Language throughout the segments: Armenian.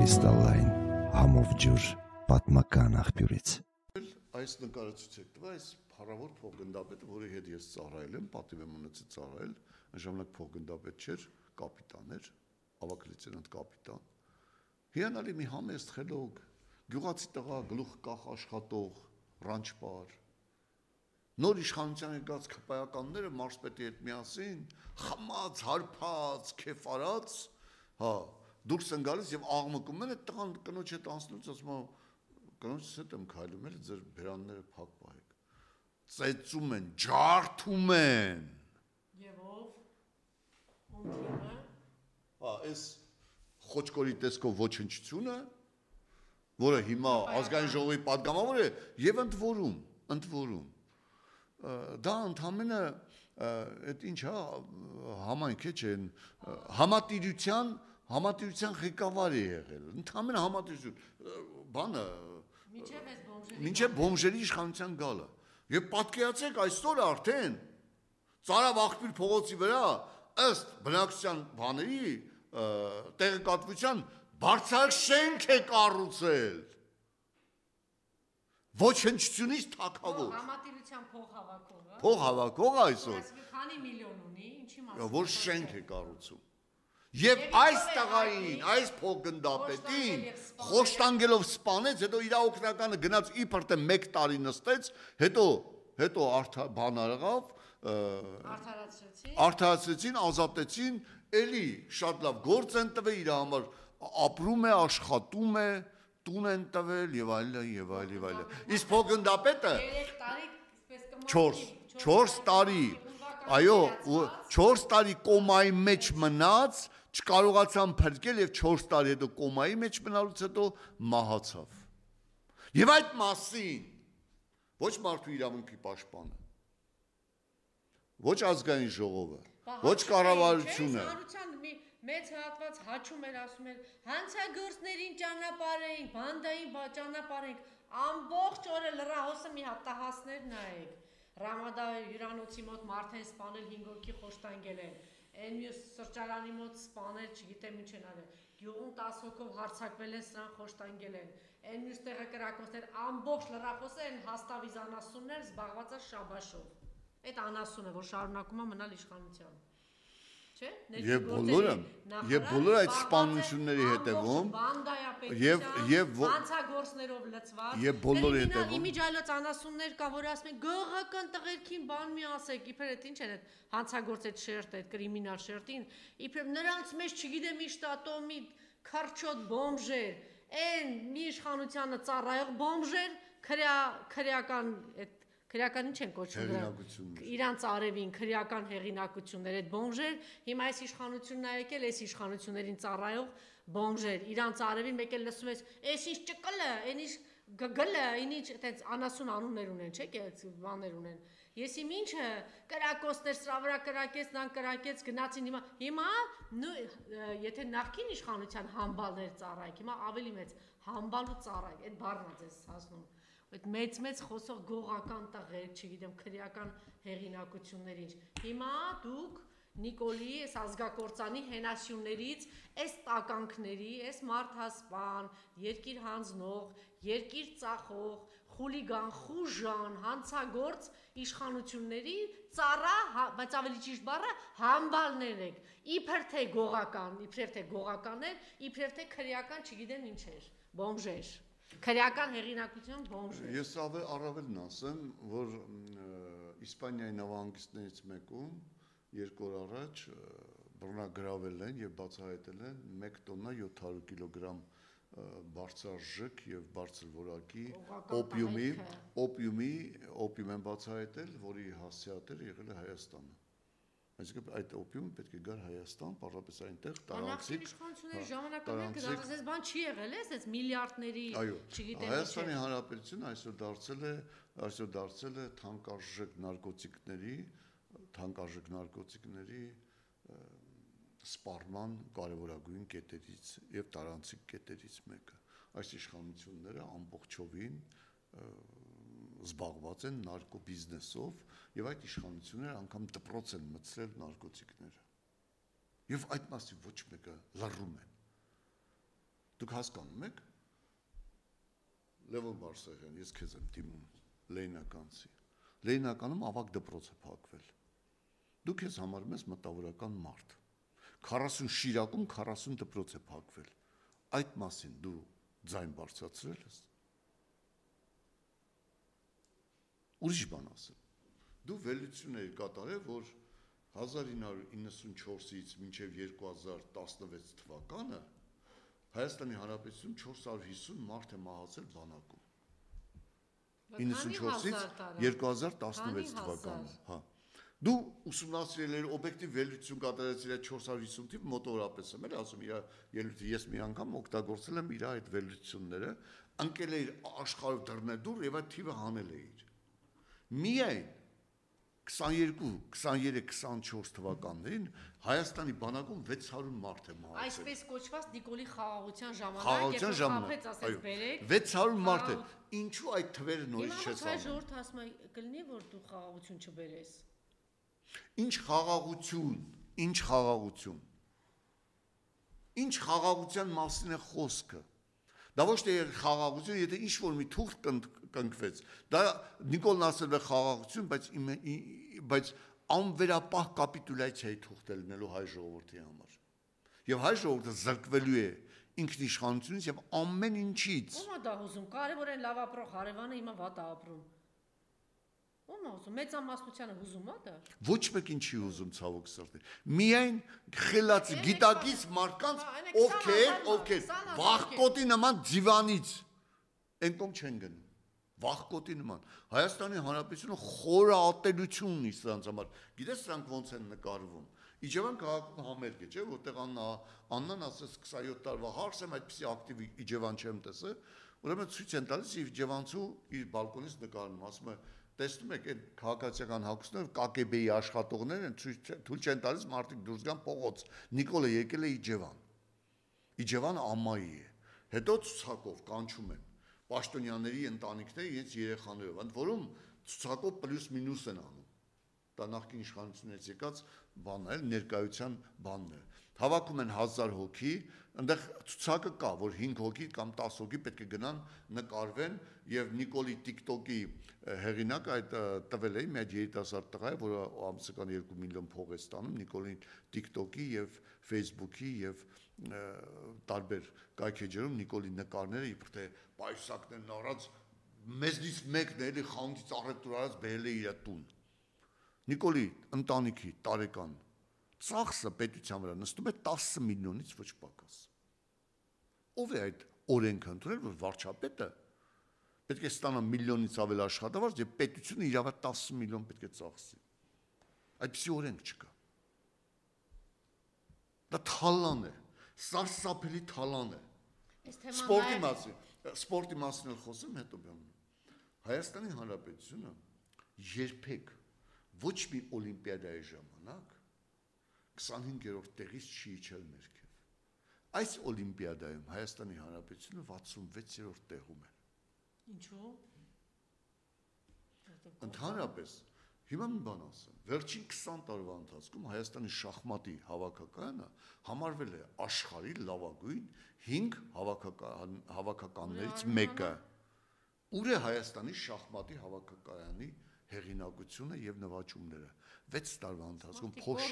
Կրիստալային համով ջուր պատմական աղբյուրից։ Այս նկարացուցեք տվա, այս փառավոր փոխգնդապետը, որի հետ ես ծառայել եմ, պատիվ եմ ունեցել ծառայել, այն ժամանակ փոխգնդապետ չէր, կապիտան էր, ավագ լեյտենանտ կապիտան։ Հիանալի մի համեստ խելոք, գյուղացի տղա, գլուխ կախ աշխատող, ռանչպար։ Նոր իշխանության եկած քպայականները մարզպետի հետ միասին, խմած, հարբած, քեֆ արած, հա, դուրս են գալիս եւ աղմկում են, այդ տղան կնոջ հետ անցնելուց ասում է, կնոջս հետ եմ քայլում, էլ ձեր բերանները փակ պահեք։ Ծեծում են, ջարդում են։ Եվ ով? Ում թիմը? Հա, այս խոչկորի տեսքով ոչնչությունը, որը հիմա ազգային ժողովի падգամավոր է, եւ ընդ որում դա ընդամենը այդ ինչ հա համայնք է չէ համատիրության ղեկավար է եղել ընդամենը համատիրություն բանը մինչև բոմժերի իշխանության գալը եւ պատկերացրեք այսօր արդեն Ծարավ աղբյուր փողոցի վրա ըստ բնակչության բաների տեղեկատվության բարձր շենք է կառուցել ոչնչությունից թագավոր համատիրության փոխհավաքողը փոխհավաքողը այսօր քանի միլիոն ունի ինչի մասին որ շենք է կառուցում եւ այս տղային այս փոխգնդապետին խոշտանգելով սպանեց հետո իր օգնականը գնաց իբր թե 1 տարի նստեց հետո բանարեղավ արդարացրեցին ազատեցին էլի շատ լավ գործ են տվել իր համար ապրում է աշխատում է տուն են տվել եւ այլն իսկ փոխգնդապետը 4 տարի այո 4 տարի կոմայի մեջ մնաց չկարողացան փրկել եւ 4 տարի հետո կոմայի մեջ մնալուց հետո մահացավ եւ այդ մասին ոչ մարդու իրավունքի պաշտպանը ոչ ազգային ժողովը ոչ կառավարությունը մեծ հատված հաչում էր ասում էր հանցագործներին ճանապարհային, բանդային ճանապարհային, ամբողջ օրը լրահոսը մի հատ տահասներ նայեք։ Ռամադա հյուրանոցի մոտ մարդ են սպանել 5 հոգի խոշտանգել են։ Այն մյուս սրճարանի մոտ սպանել, չգիտեմ ինչ են արել։ Գյուղում 10 հոգով հարձակվել են, սրան խոշտանգել են։ Այն մյուս տեղը կրակոցներ ամբողջ լրահոսը են հաստավիզ անասուններ զբաղված է շաբաշով։ Այդ անասունը, որ շարունակում է մնալ իշխանության։ Եվ բոլորը այդ սպանությունների հետևում եւ հանցագործներով լցված եւ բոլորի հետևում իմիջայլոց անասուններ կա որ ասում են գողական տղերքին բան մի ասեք իբր այդ ինչ են այդ հանցագործ այդ շերտը այդ կրիմինալ շերտին իբր նրանց մեջ չգիտեմ ի շտատոմի քարչոտ բոմժեր այն մի իշխանությանը ծառայող բոմժեր քրեական այդ քրեական ինչ են կոչվում իրանց արևին քրեական հեղինակություններ այդ բոմժեր հիմա այս իշխանությունն ա եկել այս իշխանություններին ծառայող բոմժեր իրանց արևին մեկ էլ լսում ես այս ինչ ճկլը այնիշ գգլը այնիչ այդպես անասուն անուններ ունեն չէ՞ այդ բաներ ունեն ես իմ ինչը կրակոցներ սրա վրա կրակեց նան կրակեց գնացին հիմա եթե նախքին իշխանության համբալներ ծառայք հիմա ավելի մեծ համբալ ու ծառայք այդ բառն է ձեզ հասնում այդ մեծ խոսող գողական տղեր, չգիտեմ, քրեական հեղինակություններ ինչ։ Հիմա դուք Նիկոլի այս ազգակործանի հենասյուներից, այս տականքների, այս մարդասպան, երկիր հանձնող, երկիր ծախող, խուլիգան, խուժան, հանցագործ իշխանությունների ծառա, բայց ավելի ճիշտ բառը համբալներ եք։ Իբր թե գողականներ, իբր թե քրեական, չգիտեմ ինչեր, բոմժեր։ Քրեական հեղինակություն բոմժեր։ Ես առավելն ասեմ, որ Իսպանիայի նավահանգիստներից մեկում 2 օր առաջ բռնագրավել են եւ բացահայտել են 1 տոննա 700 կիլոգրամ բարձրաժեք եւ բարձր որակի օպիում են բացահայտել, որի հասցեատերը եղել է Հայաստանը։ Այսինքն այդ օպիումը պետք է գար Հայաստան, պարզապես այնտեղ տարանցիկ իշխանությունների ժամանակներում կդարձած բան չի եղել, այս միլիարդների, չգիտեմ ինչ։ Հայաստանի Հանրապետությունը այսօր դարձել է թանկարժեք նարկոտիկների սպառման կարևորագույն կետերից եւ տարանցիկ կետերից մեկը։ Այս իշխանությունները ամբողջովին զբաղված են նարկոբիզնեսով եւ այդ իշխանությունները անգամ դպրոց են մտցրել նարկոտիկները։ Եվ այդ մասի ոչ մեկը լռում են։ Դուք հասկանում եք։ Լևոն Բարսեղյան, ես քեզ եմ դիմում Լենինականցի։ Լենինականում ավագ դպրոց է փակվել։ Դու քեզ համարում ես մտավորական մարդ։ 40 շիրակում 40 դպրոց է փակվել։ Այդ մասին դու ձայն բարձրացրել ես։ Ուրիշ բան ասեմ։ Դու վերլուծություններ կատարել, որ 1994-ից մինչև 2016 թվականը Հայաստանի Հանրապետությունում 450 մարդ է մահացել բանակում։ 94-ից 2016 թվականը, հա։ Դու ուսումնասիրել ես օբյեկտիվ վերլուծություն կատարեցիր այդ 450 թիվ մոտավորապես եմ ասում իր ելույթը ես մի անգամ օգտագործել եմ իր այդ վերլուծությունները, ընկել է աշխարհով դռնեդուր եւ այդ թիվը հանել է իր։ Միայն 22, 23, 24 թվականներին Հայաստանի բանակում 600 մարդ է մահացել։ Այսպես կոչված Նիկոլի խաղաղության ժամանակ, երբ խաբեց ասեց բերեք 600 մարդ է։ Ինչու այդ թվերը նորից չես անում։ Հիմա ժողովուրդ ասում է կլինի որ դու խաղաղություն չբերես։ Ինչ խաղաղություն, ինչ խաղաղություն։ Ինչ խաղաղության մասին է խոսքը։ Դա ոչ թե խաղաղություն, եթե ինչ-որ մի թուղթ կնքվեց, դա Նիկոլն ասել է խաղաղություն, բայց անվերապահ կապիտուլյացիայի թուղթ է լինելու հայ ժողովրդի համար։ Եվ հայ ժողովուրդը զրկվելու է ինքնիշխանությունից եւ ամեն ինչից։ Ո՞ւմ է դա ուզում։ Կարևոր են լավ ապրող հարևանը հիմա վատ է ապրում։ Ո՞մ է ուզում։ Մեծամասնությանը ուզում է դա։ Ոչ մեկ ինչի ուզում ցավոք սրտի։ Միայն խելացի գիտակից մարդկանց, ովքեր վախկոտի նման դիվանից են կողմ չեն գնում։ Վախկոտի նման։ Հայաստանի Հանրապետությունը խորը ատելություն ունի սրանց համար։ Գիտես սրանք ոնց են նկարվում։ Իջևան քաղաքում համերգ է, չէ՞, որտեղ Աննան ասես 27 տարվա հարս եմ, այդպեսի ակտիվ Իջևան չեմ տեսել։ Ուրեմն ցույց են տալիս Իջևանցու իր բալկոնից նկարում, ասում է տեսնում եք այդ քաղաքացիական հագուստները ԿԿԲ-ի աշխատողներ են, թույլ չեն տալիս մարդիկ դուրս գան փողոց։ Նիկոլը եկել է Իջևան։ Իջևանը ամայի է։ Հետո ցուցակով կանչում են պաշտոնյաների ընտանիքները իրենց երեխաներով, ընդ որում ցուցակով պլյուս մինուս են անում։ Դա նախկին իշխանությունից եկած բանն է, ներկայության բանն է։ Հավաքում են 1000 հոգի, այնտեղ ցուցակը կա, որ 5 հոգի կամ 10 հոգի պետք է գնան նկարվեն եւ Նիկոլի TikTok-ի հեղինակը այդ տվել է մի հատ երիտասարդ տղա է, որը ամսական 2 միլիոն փող է ստանում Նիկոլի TikTok-ի եւ Facebook-ի եւ տարբեր կայքեջերում Նիկոլի նկարները իբր թե պայուսակներն առած մեզնից մեկն էլի խանութից առևտուր արած բերել է իր տուն։ Նիկոլի ընտանիքի տարեկան ծախսը պետության վրա նստում է 10 միլիոնից ոչ պակաս։ Ով է այդ օրենքը ընդունել, որ վարչապետը պետք է ստանա միլիոնից ավել աշխատավարձ եւ պետությունը իրավա 10 միլիոն պետք է ծախսի։ Այդպիսի օրենք չկա։ Դա թալան է, սարսափելի թալան է։ Սպորտի մասին էլ խոսեմ, հետո բանում։ Հայաստանի Հանրապետությունը երբեք ոչ մի օլիմպիադայի ժամանակ 25-րդ տեղից չի իջել ներքև։ Այս օլիմպիադայում Հայաստանի Հանրապետությունը 66-րդ տեղում է։ Ինչու՞։ Ընդհանրապես, հիմա մի բան ասեմ, վերջին 20 տարվա ընթացքում Հայաստանի շախմատի հավաքականը համարվել է աշխարհի լավագույն 5 հավաքականներից մեկը։ Ուր է Հայաստանի շախմատի հավաքականի հեղինակությունը եւ նվաճումները 6 տարվա ընթացքում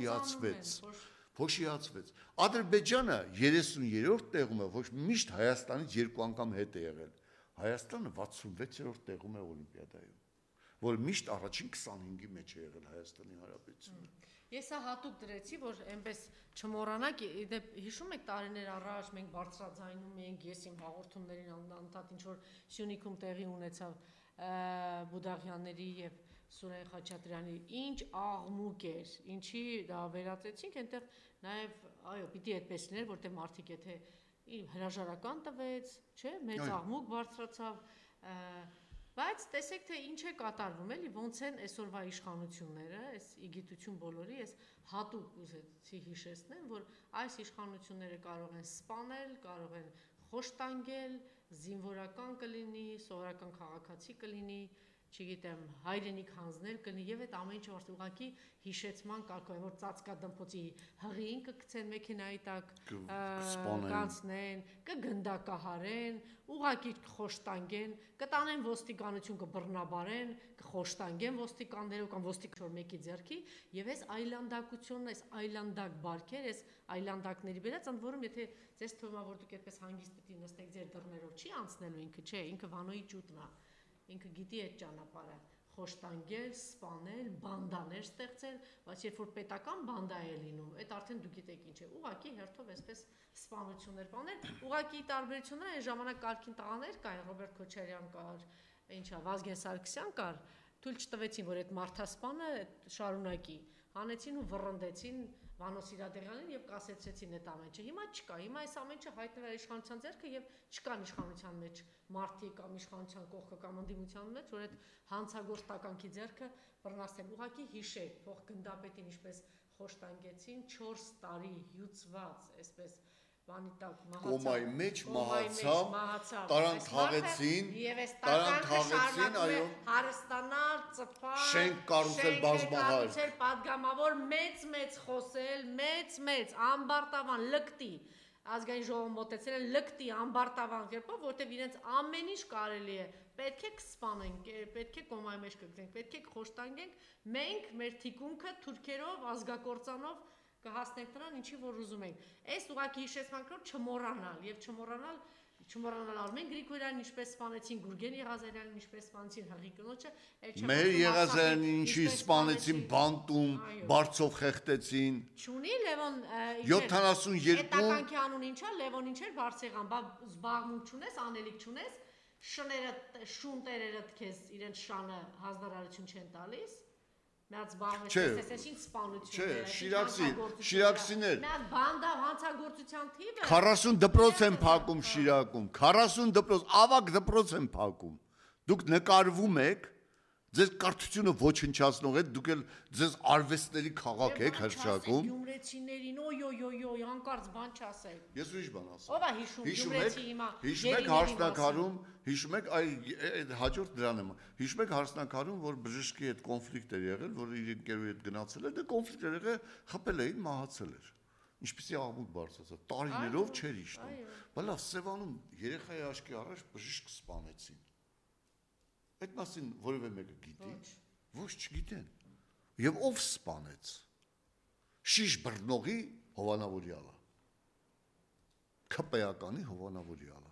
փոշիացվեց։ Ադրբեջանը 33-րդ տեղում է, ոչ միշտ Հայաստանից 2 անգամ հետ է եղել։ Հայաստանը 66-րդ տեղում է օլիմպիադայում, որ միշտ առաջին 25-ի մեջ է եղել Հայաստանի Հանրապետությունը։ Ես հատուկ դրեցի, որ այնպես չմոռանաք, դեպ հիշում եք տարիներ առաջ մենք բարձրաձայնում էինք, ես իմ հաղորդումներին անդադ ինչ որ Սյունիքում տեղի ունեցավ Բուդաղյանների եւ Սուրեն Խաչատրյանի ինչ աղմուկ էր, ինչի դա վերածեցինք, այնտեղ նաեւ այո, պիտի այդպես լիներ, որտեղ մարդիկ եթե հրաժարական տվեց, չէ, մեծ աղմուկ բարձրացավ, բայց տեսեք թե ինչ է կատարվում, էլի ոնց են այսօրվա իշխանությունները, այս իգիտություն բոլորի, ես հատուկ ուզեցի հիշեցնեմ, որ այս իշխանությունները կարող են սպանել, կարող են խոշտանգել, զինվորական կլինի, սովորական քաղաքացի կլինի, չգիտեմ, հայրենիք հանձնել կնի եւ այդ ամեն ինչը որ ուղղակի հիշեցման կարգով որ ծածկա դմփոցի հղին կգցեն մեքենայի տակ, կանցնեն, կգնդակահարեն, ուղղակի կխոշտանգեն, կտանեն ոստիկանություն կբռնաբարեն, կխոշտանգեն ոստիկաններով կամ ոստիկ որ մեկի ձեռքի եւ այս այլանդակությունն, այս այլանդակ բարքեր, այս այլանդակների բերած ընդ որում եթե ձեզ թվում է որ դուք այդպես հանգիստ պետք է նստեք ձեր դռներով չի անցնելու ինքը չէ, ինքը վանոյի ջուտն է, ինքը գիտի այդ ճանապարհը խոշտանգել, սպանել, բանդաներ ստեղծել, բայց երբ որ պետական բանդա է լինում, այդ արդեն դուք գիտեք ինչ է, ուղղակի հերթով այսպես սպանություններ բաներ, ուղղակի տարբերությունները այն ժամանակ կարգին տղաներ կային, Ռոբերտ Քոչարյան կար, ինչա, Վազգեն Սարգսյան կար, թույլ չտվեցին, որ այդ մարդասպանը շարունակի, հանեցին ու վռնդեցին Վանո Սիրադեղյանին եւ կասեցրեցին այդ ամեն ինչը։ Հիմա չկա, հիմա այս ամեն ինչը հայտնվել է իշխանության ձեռքը եւ չկան իշխանության մեջ մարդիկ կամ իշխանության կողքը կամ ընդդիմության մեջ, որ այդ հանցագործտականքի ձեռքը բռնացնել։ Ուղղակի հիշեք, փող գնդապետին ինչպես խոշտանգեցին 4 տարի հյուծված, այսպես բանի տակ մահացավ։ Կոմայի մեջ մահացավ, տարան թաղեցին, այո, հարստանալ, ծփալ, շենք կառուցել բազմահար, պատգամավոր մեծ խոսել, մեծ ամբարտավան լկտի ազգային ժողովում մոտեցել են լկտի ամբարտավան կերպով, որտեղ իրենց ամեն ինչ կարելի է, պետք է կսպանենք, պետք է կոմայի մեջ կգցենք, պետք է կխոշտանգենք, մենք մեր թիկունքը թուրքերով, ազգակործանով կհասնենք նրան, ինչի որ ուզում ենք։ Այս ուղղակի հիշեցման կրով չմոռանալ եւ չմոռանալ Արմեն Գրիգորյանին ինչպես սպանեցին, Գուրգեն Եղազարյանին ինչպես սպանեցին հղի կնոջը, մեր Եղազարյանին ինչի սպանեցին, բանտում, բարձով խեղտեցին։ Չունի Լևոն 72 Պետականքի անուն ինչա, Լևոն ինչեր բարձեղան, բա զբաղմունք չունես, անելիք չունես, շները, շունտերերդ քեզ իրենց շանը հանձնարարություն չեն տալիս։ Միած բաղվես ինչ սպանություն Շիրակցիներ միած բանդա հանցագործության թիվը 40 դպրոց են փակում Շիրակում 40 դպրոց ավագ դպրոց են փակում դուք նկարվում եք ձեզ կարծությունը ոչնչացնող է դուք էլ ձեզ արվեստների քաղաք եք հրճակում գյումրեցիներին օյ հանկարծ բան չասեք ես ուրիշ բան ասեմ ով է հիշում գյումրեցի հիմա հիշում եք հարսնակարում հիշում եք այդ հաջորդ դրան եմ հիշում եք հարսնակարում որ բժշկի հետ կոնֆլիկտ էր եղել որ իր ընկերուի հետ գնացել էր դա կոնֆլիկտ էր եղել խփել էին մահացել էր ինչպեսի աղմուկ բարձրացավ տարիներով չէր իշտում բա լավ Սևանում երեխայի աչքի առաջ բժիշկ սպանեցին այդ մասին որևէ մեկը գիտի ոչ չգիտեն եւ ով սպանեց շիշ բռնողի Հովանավորյալը քպեականի Հովանավորյալը